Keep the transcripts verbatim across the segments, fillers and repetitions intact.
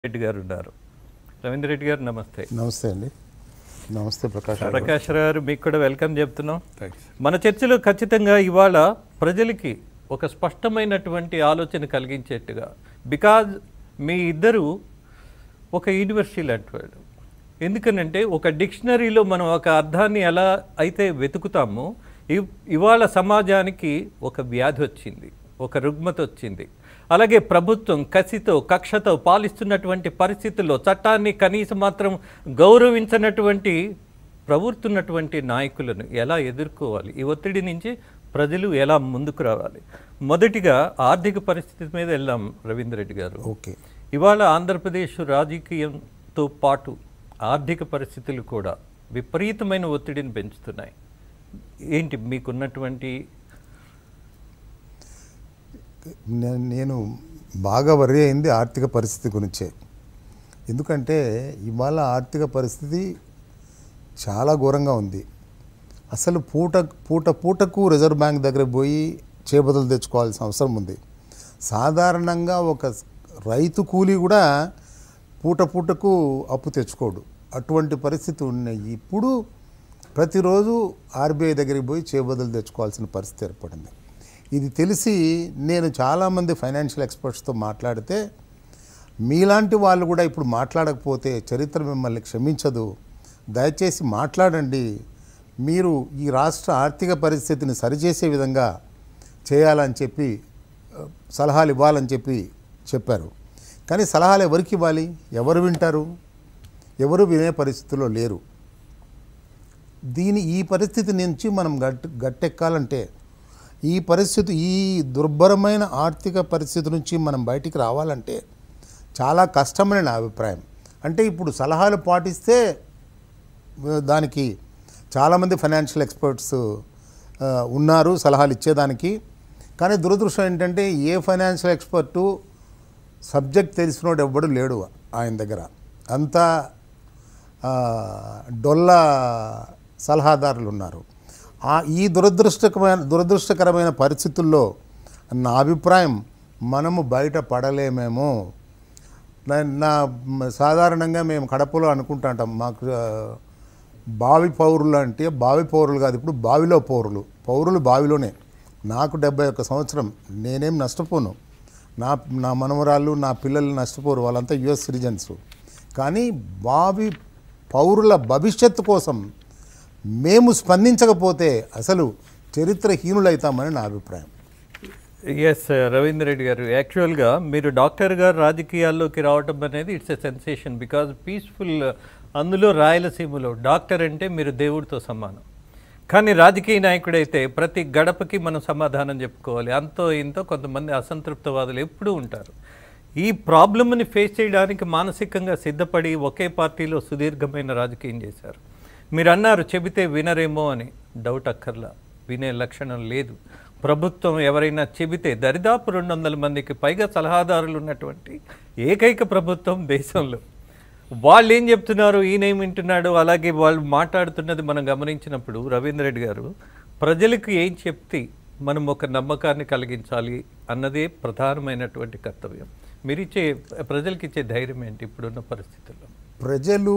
రెడ్డి గారు ఉన్నారు. రవీంద్ర రెడ్డి గారు నమస్తే. నమస్తే అండి. నమస్తే ప్రకాష్ ప్రకాష్ గారు, మీకు కూడా వెల్కమ్ చెప్తున్నాం. మన చర్చలో ఖచ్చితంగా ఇవాళ ప్రజలకి ఒక స్పష్టమైనటువంటి ఆలోచన కలిగించేట్టుగా, బికాజ్ మీ ఇద్దరు ఒక యూనివర్సిటీ లాంటి వాళ్ళు. ఎందుకనంటే ఒక డిక్షనరీలో మనం ఒక అర్థాన్ని ఎలా అయితే వెతుకుతామో, ఇవాళ సమాజానికి ఒక వ్యాధి వచ్చింది, ఒక రుగ్మత వచ్చింది. అలాగే ప్రభుత్వం కసితో కక్షతో పాలిస్తున్నటువంటి పరిస్థితుల్లో చట్టాన్ని కనీసం మాత్రం గౌరవించినటువంటి ప్రవర్తున్నటువంటి నాయకులను ఎలా ఎదుర్కోవాలి, ఈ ఒత్తిడి నుంచి ప్రజలు ఎలా ముందుకు రావాలి? మొదటిగా ఆర్థిక పరిస్థితి మీద వెళ్దాం రవీంద్ర రెడ్డి గారు. ఓకే, ఇవాళ ఆంధ్రప్రదేశ్ రాజకీయంతో పాటు ఆర్థిక పరిస్థితులు కూడా విపరీతమైన ఒత్తిడిని పెంచుతున్నాయి. ఏంటి మీకున్నటువంటి? నేను బాగా వరి అయింది ఆర్థిక పరిస్థితి గురించే. ఎందుకంటే ఇవాళ ఆర్థిక పరిస్థితి చాలా ఘోరంగా ఉంది. అసలు పూట పూట పూటకు రిజర్వ్ బ్యాంక్ దగ్గర పోయి చేపదలు తెచ్చుకోవాల్సిన అవసరం ఉంది. సాధారణంగా ఒక రైతు కూలీ కూడా పూట పూటకు అప్పు తెచ్చుకోడు. అటువంటి పరిస్థితి ఉన్నాయి. ఇప్పుడు ప్రతిరోజు ఆర్బీఐ దగ్గరికి పోయి చేబదులు తెచ్చుకోవాల్సిన పరిస్థితి ఏర్పడింది. ఇది తెలిసి నేను చాలామంది ఫైనాన్షియల్ ఎక్స్పర్ట్స్తో మాట్లాడితే, మీలాంటి వాళ్ళు కూడా ఇప్పుడు మాట్లాడకపోతే చరిత్ర మిమ్మల్ని క్షమించదు, దయచేసి మాట్లాడండి, మీరు ఈ రాష్ట్ర ఆర్థిక పరిస్థితిని సరిచేసే విధంగా చేయాలని చెప్పి సలహాలు ఇవ్వాలని చెప్పి చెప్పారు. కానీ సలహాలు ఎవరికి ఇవ్వాలి? ఎవరు వింటారు? ఎవరు వినే పరిస్థితిలో లేరు. దీని ఈ పరిస్థితి నుంచి మనం గట్ గట్టెక్కాలంటే, ఈ పరిస్థితి ఈ దుర్భరమైన ఆర్థిక పరిస్థితి నుంచి మనం బయటికి రావాలంటే చాలా కష్టమని నా అభిప్రాయం. అంటే ఇప్పుడు సలహాలు పాటిస్తే దానికి చాలామంది ఫైనాన్షియల్ ఎక్స్పర్ట్స్ ఉన్నారు సలహాలు ఇచ్చేదానికి. కానీ దురదృష్టం ఏంటంటే ఏ ఫైనాన్షియల్ ఎక్స్పర్టు సబ్జెక్ట్ తెలిసినోడు ఎవ్వడు లేడు ఆయన దగ్గర. అంతా డొల్ల సలహాదారులు ఉన్నారు. ఈ దురదృష్టకరమైన దురదృష్టకరమైన పరిస్థితుల్లో నా అభిప్రాయం మనము బయట పడలేమేమో. నా సాధారణంగా మేము కడపలో అనుకుంటాంటాం, మాకు బావి పౌరులు అంటే బావి పౌరులు కాదు, ఇప్పుడు బావిలో పౌరులు. పౌరులు బావిలోనే. నాకు డెబ్బై ఒక్క సంవత్సరం, నేనేం నష్టపోను, నా నా మనవరాళ్ళు నా పిల్లలు నష్టపోరు, వాళ్ళంతా యుఎస్ సిటిజన్స్. కానీ బావి పౌరుల భవిష్యత్తు కోసం మేము స్పందించకపోతే అసలు చరిత్రహీనులైతామని నా అభిప్రాయం. ఎస్ రవీంద్ర రెడ్డి గారు, యాక్చువల్గా మీరు డాక్టర్ గారు రాజకీయాల్లోకి రావటం అనేది it's a sensation. Because peaceful, అందులో రాయలసీమలో డాక్టర్ అంటే మీరు దేవుడితో సమానం. కానీ రాజకీయ నాయకుడైతే ప్రతి గడపకి మనం సమాధానం చెప్పుకోవాలి. అంతో ఇంతో కొంతమంది అసంతృప్తవాదులు ఎప్పుడూ ఉంటారు. ఈ ప్రాబ్లమ్ని ఫేస్ చేయడానికి మానసికంగా సిద్ధపడి ఒకే పార్టీలో సుదీర్ఘమైన రాజకీయం చేశారు. మీరు అన్నారు చెబితే వినరేమో అని. డౌట్ అక్కర్లా, వినే లక్షణం లేదు. ప్రభుత్వం ఎవరైనా చెబితే దరిదాపు రెండు వందల మందికి పైగా సలహాదారులు ఉన్నటువంటి ఏకైక ప్రభుత్వం దేశంలో. వాళ్ళు ఏం చెప్తున్నారు, ఈయనేం వింటున్నాడు, అలాగే వాళ్ళు మాట్లాడుతున్నది మనం గమనించినప్పుడు రవీంద్ర రెడ్డి గారు, ప్రజలకు ఏం చెప్తే మనం ఒక నమ్మకాన్ని కలిగించాలి అన్నదే ప్రధానమైనటువంటి కర్తవ్యం. మీరు ఇచ్చే ప్రజలకు ఇచ్చే ధైర్యం ఏంటి ఇప్పుడున్న పరిస్థితుల్లో? ప్రజలు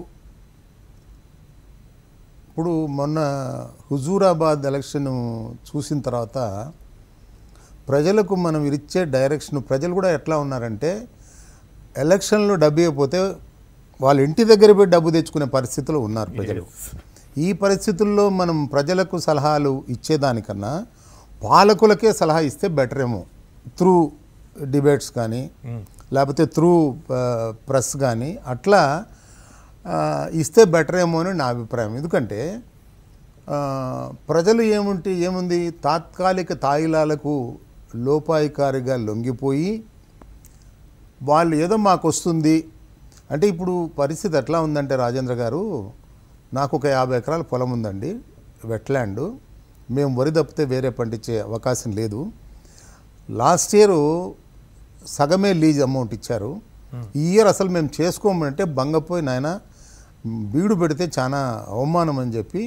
ఇప్పుడు మొన్న హుజూరాబాద్ ఎలక్షన్ చూసిన తర్వాత ప్రజలకు మనం ఇచ్చే డైరెక్షన్, ప్రజలు కూడా ఎట్లా ఉన్నారంటే, ఎలక్షన్లో డబ్బు ఇవ్వకపోతే వాళ్ళ ఇంటి దగ్గర పోయి డబ్బు తెచ్చుకునే పరిస్థితిలో ఉన్నారు ప్రజలు. ఈ పరిస్థితుల్లో మనం ప్రజలకు సలహాలు ఇచ్చేదానికన్నా పాలకులకే సలహా ఇస్తే బెటర్ ఏమో. త్రూ డిబేట్స్ కానీ లేకపోతే త్రూ ప్రెస్ కానీ అట్లా ఇస్తే బెటర్ ఏమో అని నా అభిప్రాయం. ఎందుకంటే ప్రజలు ఏముంటే ఏముంది, తాత్కాలిక తాయిలాలకు లోపాయికారిగా లొంగిపోయి వాళ్ళు ఏదో మాకు వస్తుంది అంటే, ఇప్పుడు పరిస్థితి ఎట్లా ఉందంటే రాజేంద్ర గారు, నాకు ఒక యాభై ఎకరాల పొలం ఉందండి, వెట్లాండ్. మేము వరి తప్పితే వేరే పండించే అవకాశం లేదు. లాస్ట్ ఇయర్ సగమే లీజ్ అమౌంట్ ఇచ్చారు. ఈ ఇయర్ అసలు మేము చేసుకోమంటే బంగపోయి నాయన బీడు పెడితే చాలా అవమానం అని చెప్పి,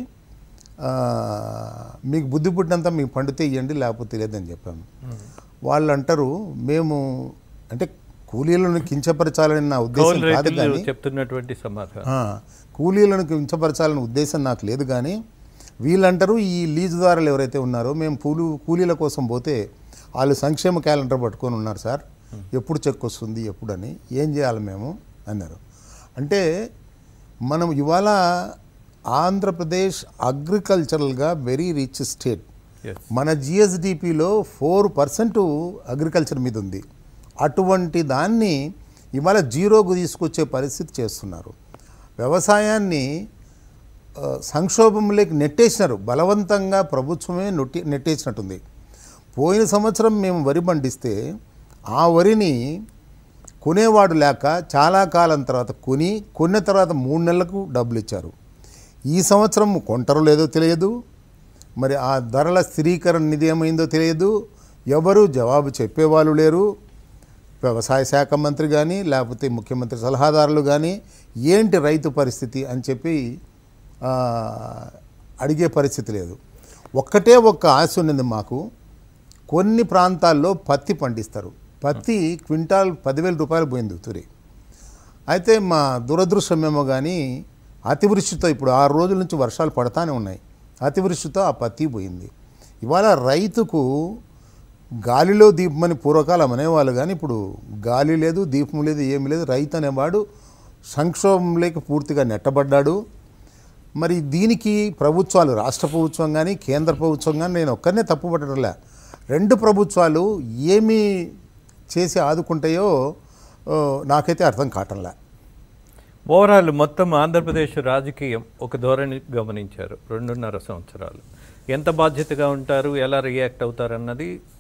మీకు బుద్ధి పుట్టినంత మీకు పండితే ఇవ్వండి లేకపోతే లేదని చెప్పాము. వాళ్ళు అంటారు మేము అంటే కూలీలను కించపరచాలని నా ఉద్దేశం కాదు కానీ చెప్తున్నటువంటి సమాధానం కూలీలను కించపరచాలని ఉద్దేశం నాకు లేదు. కానీ వీళ్ళంటారు ఈ లీజుదారులు ఎవరైతే ఉన్నారో మేము పూలు కూలీల కోసం పోతే వాళ్ళు సంక్షేమ క్యాలెండర్ పట్టుకొని ఉన్నారు సార్, ఎప్పుడు చెక్ వస్తుంది ఎప్పుడని, ఏం చేయాలి మేము అన్నారు. అంటే మనం ఇవాళ ఆంధ్రప్రదేశ్ అగ్రికల్చరల్గా వెరీ రిచ్ స్టేట్. మన జిఎస్డిపిలో ఫోర్ పర్సెంట్ అగ్రికల్చర్ మీద ఉంది. అటువంటి దాన్ని ఇవాళ జీరోకు తీసుకొచ్చే పరిస్థితి చేస్తున్నారు. వ్యవసాయాన్ని సంక్షోభంలోకి నెట్టేసినారు, బలవంతంగా ప్రభుత్వమే నొట్టి నెట్టేసినట్టుంది. పోయిన సంవత్సరం మేము వరి పండిస్తే ఆ వరిని కొనేవాడు లేక చాలా కాలం తర్వాత కొని కొన్న తర్వాత మూడు నెలలకు డబ్బులు ఇచ్చారు. ఈ సంవత్సరం కొంటారో లేదో తెలియదు, మరి ఆ ధరల స్థిరీకరణ నిధి ఏమైందో తెలియదు, ఎవరు జవాబు చెప్పేవాళ్ళు లేరు. వ్యవసాయ శాఖ మంత్రి కానీ లేకపోతే ముఖ్యమంత్రి సలహాదారులు కానీ ఏంటి రైతు పరిస్థితి అని చెప్పి అడిగే పరిస్థితి లేదు. ఒక్కటే ఒక్క ఆశ ఉన్నది మాకు. కొన్ని ప్రాంతాల్లో పత్తి పండిస్తారు, పత్తి క్వింటాల్ పదివేల రూపాయలు పోయింది తురి. అయితే మా దురదృష్టమేమో కానీ అతివృష్టితో ఇప్పుడు ఆరు రోజుల నుంచి వర్షాలు పడతానే ఉన్నాయి, అతివృష్టితో ఆ పత్తి పోయింది. ఇవాళ రైతుకు గాలిలో దీపమని పూర్వకాలం అనేవాళ్ళు, కానీ ఇప్పుడు గాలి లేదు, దీపం లేదు, ఏమి లేదు. రైతు అనేవాడు సంక్షోభంలోకి పూర్తిగా నెట్టబడ్డాడు. మరి దీనికి ప్రభుత్వాలు, రాష్ట్ర ప్రభుత్వం కానీ కేంద్ర ప్రభుత్వం కానీ, నేను ఒక్కరినే తప్పుపట్టడంలే, రెండు ప్రభుత్వాలు ఏమి చేసి ఆదుకుంటాయో నాకైతే అర్థం కావటంలే. ఓవరాల్ మొత్తం ఆంధ్రప్రదేశ్ రాజకీయం ఒక ధోరణి గమనించారు రెండున్నర సంవత్సరాలు. ఎంత బాధ్యతగా ఉంటారు, ఎలా రియాక్ట్ అవుతారు అన్నది